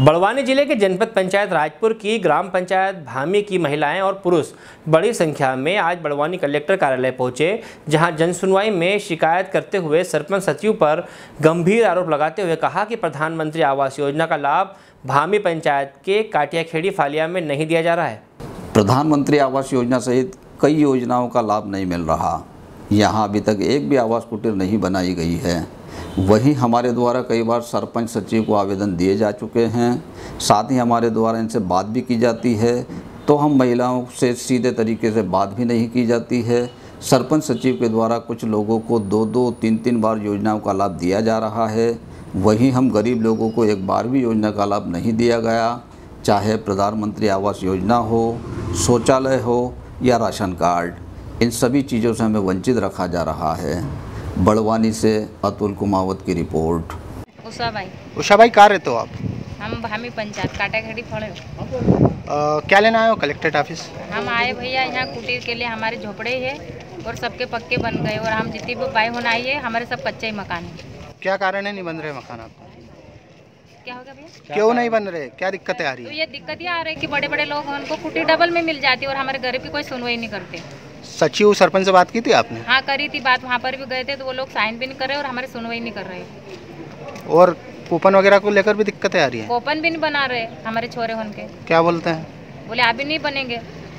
बड़वानी जिले के जनपद पंचायत राजपुर की ग्राम पंचायत भामी की महिलाएं और पुरुष बड़ी संख्या में आज बड़वानी कलेक्टर कार्यालय पहुंचे, जहां जनसुनवाई में शिकायत करते हुए सरपंच सचिव पर गंभीर आरोप लगाते हुए कहा कि प्रधानमंत्री आवास योजना का लाभ भामी पंचायत के काटियाखेड़ी फालिया में नहीं दिया जा रहा है। प्रधानमंत्री आवास योजना सहित कई योजनाओं का लाभ नहीं मिल रहा। यहाँ अभी तक एक भी आवास कुटीर नहीं बनाई गई है। वहीं हमारे द्वारा कई बार सरपंच सचिव को आवेदन दिए जा चुके हैं। साथ ही हमारे द्वारा इनसे बात भी की जाती है, तो हम महिलाओं से सीधे तरीके से बात भी नहीं की जाती है। सरपंच सचिव के द्वारा कुछ लोगों को 2-2, 3-3 बार योजनाओं का लाभ दिया जा रहा है। वहीं हम गरीब लोगों को एक बार भी योजना का लाभ नहीं दिया गया, चाहे प्रधानमंत्री आवास योजना हो, शौचालय हो या राशन कार्ड, इन सभी चीज़ों से हमें वंचित रखा जा रहा है। बड़वानी से अतुल कुमावत की रिपोर्ट। उषा भाई कहाँ रहते हो आप? हम भामी पंचायत काटियाखेड़ी फड़े। क्या लेना आए हो कलेक्ट्रेट ऑफिस? हम आए भैया यहाँ कुटीर के लिए, हमारे झोपड़े है और सबके पक्के बन गए और हम जितनी भी भाई होना आई है हमारे सब कच्चे ही मकान है। क्या कारण है नहीं बन रहे मकान आपको? क्या होगा भैया? क्यों नहीं बन रहे? क्या दिक्कतें आ रही तो है? ये दिक्कत ये आ रही है कि बड़े बड़े लोग हैं, उनको कुटीर डबल में मिल जाती है और हमारे गरीब की कोई सुनवाई नहीं करते। सचिव सरपंच से बात की थी आपने? हाँ करी थी बात, वहाँ पर भी गए थे तो वो लोग साइन भी नहीं कर रहे और हमारे सुनवाई नहीं कर रहे। और कूपन वगैरह को लेकर भी दिक्कतें आ रही है? कूपन भी नहीं बना रहे हमारे छोरे उनके। क्या बोलते हैं? बोले अभी नहीं बनेंगे।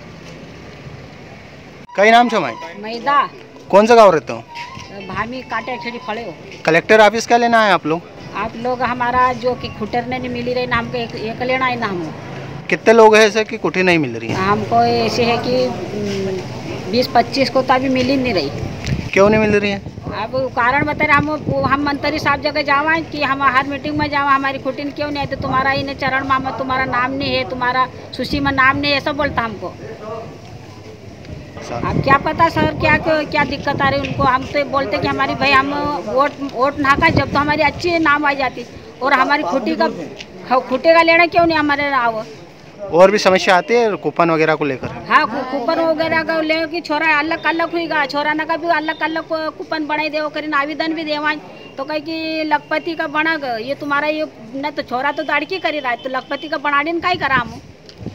कई नाम छो माई? मैदा। कौन सा गाँव रहते हो? भामी काटियाखेड़ी फड़े हो। कलेक्टर ऑफिस क्या लेना है आप लोग? आप लोग हमारा जो कि कुटीर नहीं मिली रही ना, हमको एक लेना है ना। हम कितने लोग हैं ऐसे कि कुटीर नहीं मिल रही है? हमको ऐसे है कि 20-25 को तो अभी मिल ही नहीं रही। क्यों नहीं मिल रही है? अब कारण बता रहे हम मंत्री साहब जगह जावा कि हम हर मीटिंग में जावा, हमारी कुटीर क्यों नहीं आती, तुम्हारा ही चरण मामा तुम्हारा नाम नहीं है, तुम्हारा सूची में नाम नहीं है, ऐसा बोलता हमको। अब क्या पता सर क्या दिक्कत आ रही उनको। हम तो बोलते कि हमारी भाई हम वोट ना का जब तो हमारी अच्छी नाम आ जाती और हमारी खुटी का लेना क्यों नहीं हमारे नाव। और भी समस्या आती है कूपन वगैरह को लेकर? हाँ कूपन वगैरह का ले कि छोरा अलग अलग हुईगा, छोरा ना का भी अलग अलग कूपन बनाई दे करीन आवेदन भी देवा तो कहीं कि लखपति का बना ये तुम्हारा ये न तो छोरा तो दाड़की करी रहा है तो लखपति का बना दिन का ही करा हम।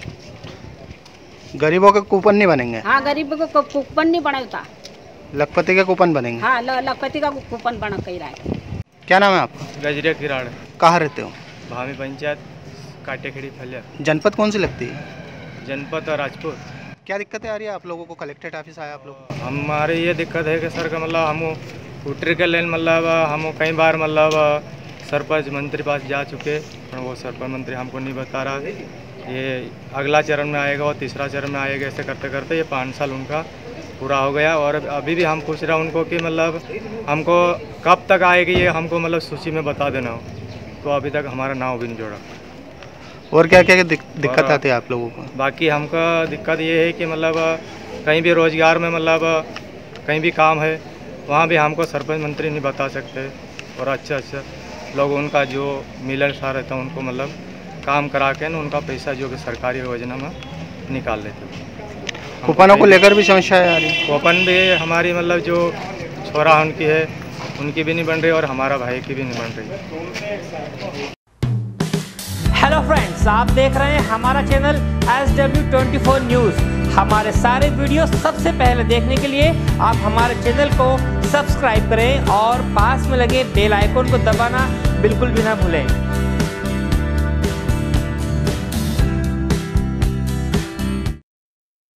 गरीबों के कूपन नहीं बनेंगे? हाँ गरीबों को कूपन नहीं बनाता, लखपति के कूपन बनेंगे। हाँ लखपति का कूपन बना कही रहा है। क्या नाम है आपका? गजरिया किराड़। कहाँ रहते हो? भामी पंचायत काटियाखेड़ी फलिया। जनपद कौन सी लगती है? जनपद और राजपुर। क्या दिक्कतें आ रही है आप लोगों को? कलेक्ट्रेट ऑफिस आया आप लोग? हमारे ये दिक्कत है कि सर का मतलब हम कुटीर के लेन मतलब हम कई बार मतलब सरपंच मंत्री पास जा चुके पर वो सरपंच मंत्री हमको नहीं बता रहा। ये अगला चरण में आएगा और तीसरा चरण में आएगा, ऐसे करते करते ये 5 साल उनका पूरा हो गया और अभी भी हम पूछ रहे हैं उनको कि मतलब हमको कब तक आएगी ये हमको मतलब सूची में बता देना हो, तो अभी तक हमारा नाम भी नहीं जोड़ा। और क्या क्या दिक्कत आती है आप लोगों को? बाकी हमका दिक्कत ये है कि मतलब कहीं भी रोज़गार में मतलब कहीं भी काम है वहाँ भी हमको सरपंच मंत्री नहीं बता सकते और अच्छा लोग उनका जो मिलनसार रहता है उनको मतलब काम करा के ना उनका पैसा जो कि सरकारी योजना में निकाल लेते। कूपनों को लेकर भी समस्या आ रही? कूपन भी हमारी मतलब जो छोरा उनकी है उनकी भी नहीं बन रही और हमारा भाई की भी नहीं बन रही। हेलो फ्रेंड्स, आप देख रहे हैं हमारा चैनल SW24 न्यूज़। हमारे सारे वीडियो सबसे पहले देखने के लिए आप हमारे चैनल को सब्सक्राइब करें और पास में लगे बेल आइकन को दबाना बिल्कुल भी ना भूलें।